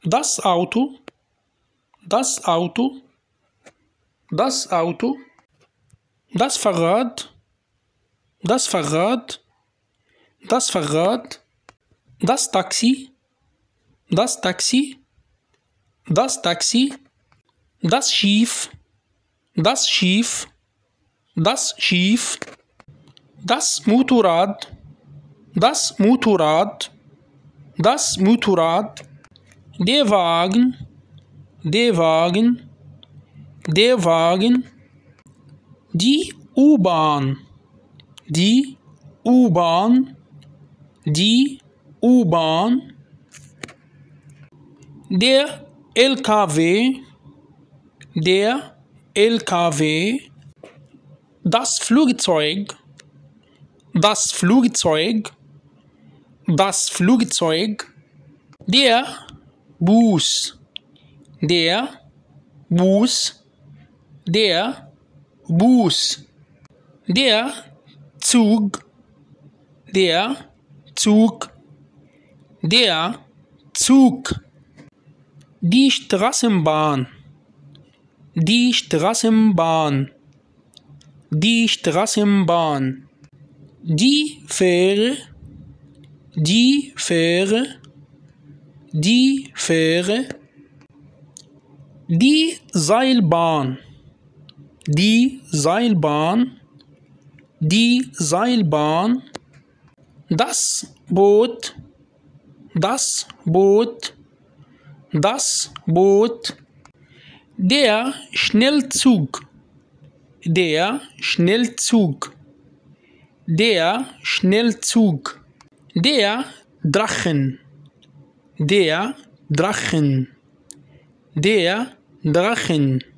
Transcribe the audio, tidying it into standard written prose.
Das Auto, das Auto, das Auto, das Fahrrad, das Fahrrad, das Fahrrad, das Taxi, das Taxi, das Taxi, das Schiff, das Schiff, das Schiff, das Motorrad, das Motorrad, das Motorrad, der Wagen, der Wagen, der Wagen, die U-Bahn, die U-Bahn, die U-Bahn, der LKW, der LKW, das Flugzeug, das Flugzeug, das Flugzeug, der Bus, der Bus, der Bus, der Zug, der Zug, der Zug, die Straßenbahn, die Straßenbahn, die Straßenbahn, die Fähre, die Fähre, die Fähre, die Seilbahn, die Seilbahn, die Seilbahn, das Boot, das Boot, das Boot, der Schnellzug, der Schnellzug, der Schnellzug, der Drachen, der Drachen, der Drachen.